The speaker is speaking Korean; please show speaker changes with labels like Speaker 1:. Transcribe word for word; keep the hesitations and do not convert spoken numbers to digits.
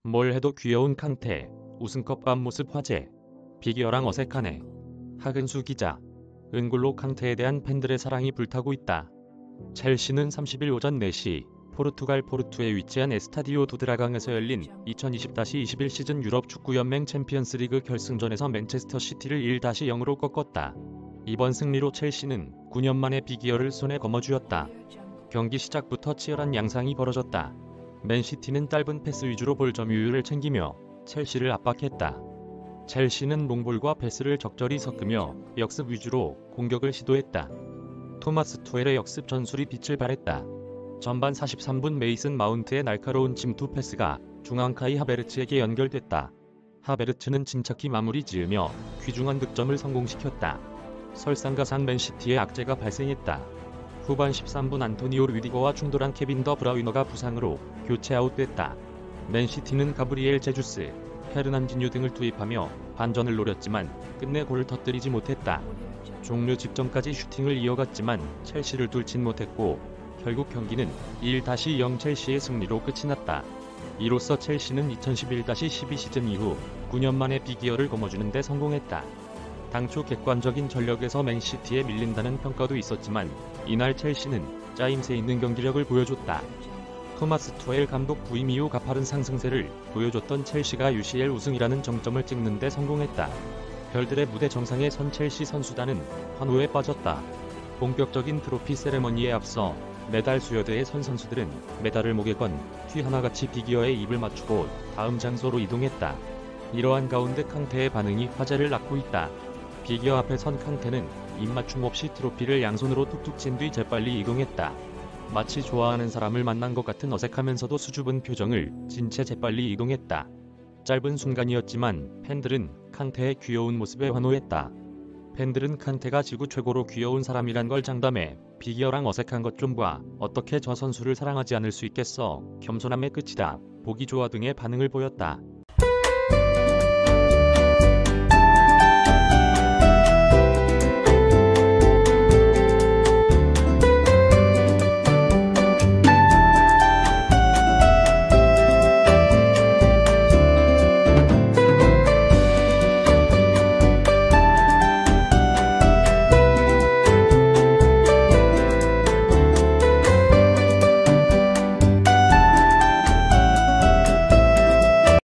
Speaker 1: 뭘 해도 귀여운 칸테, 우승컵 밥 모습 화제. 비기어랑 어색하네. 하근수 기자. 은골로 칸테에 대한 팬들의 사랑이 불타고 있다. 첼시는 삼십일 오전 네 시 포르투갈 포르투에 위치한 에스타디오 도 드라강에서 열린 이천이십 이십일 시즌 유럽 축구연맹 챔피언스리그 결승전에서 맨체스터 시티를 일 대 영으로 꺾었다. 이번 승리로 첼시는 구 년 만에 비기어를 손에 거머쥐었다. 경기 시작부터 치열한 양상이 벌어졌다. 맨시티는 짧은 패스 위주로 볼 점유율을 챙기며 첼시를 압박했다. 첼시는 롱볼과 패스를 적절히 섞으며 역습 위주로 공격을 시도했다. 토마스 투엘의 역습 전술이 빛을 발했다. 전반 사십삼 분 메이슨 마운트의 날카로운 침투 패스가 중앙 카이 하베르츠에게 연결됐다. 하베르츠는 침착히 마무리 지으며 귀중한 득점을 성공시켰다. 설상가상 맨시티의 악재가 발생했다. 후반 십삼 분 안토니오 르디거와 충돌한 케빈 더 브라위너가 부상으로 교체 아웃됐다. 맨시티는 가브리엘 제주스, 페르난지뉴 등을 투입하며 반전을 노렸지만 끝내 골을 터뜨리지 못했다. 종료 직전까지 슈팅을 이어갔지만 첼시를 뚫진 못했고 결국 경기는 일 대 영 첼시의 승리로 끝이 났다. 이로써 첼시는 이천십일 십이 시즌 이후 구 년 만에 비기어를 거머쥐는 데 성공했다. 당초 객관적인 전력에서 맨시티에 밀린다는 평가도 있었지만 이날 첼시는 짜임새 있는 경기력을 보여줬다. 토마스 투엘 감독 부임 이후 가파른 상승세를 보여줬던 첼시가 유씨엘 우승이라는 정점을 찍는 데 성공했다. 별들의 무대 정상에 선 첼시 선수단은 환호에 빠졌다. 본격적인 트로피 세레머니에 앞서 메달 수여대에 선 선수들은 메달을 목에 건 티 하나같이 비기어에 입을 맞추고 다음 장소로 이동했다. 이러한 가운데 칸테의 반응이 화제를 낳고 있다. 비기어 앞에 선 칸테는 입맞춤 없이 트로피를 양손으로 툭툭 친 뒤 재빨리 이동했다. 마치 좋아하는 사람을 만난 것 같은 어색하면서도 수줍은 표정을 진 채 재빨리 이동했다. 짧은 순간이었지만 팬들은 칸테의 귀여운 모습에 환호했다. 팬들은 칸테가 지구 최고로 귀여운 사람이란 걸 장담해 비기어랑 어색한 것 좀 봐. 어떻게 저 선수를 사랑하지 않을 수 있겠어. 겸손함의 끝이다. 보기 좋아 등의 반응을 보였다.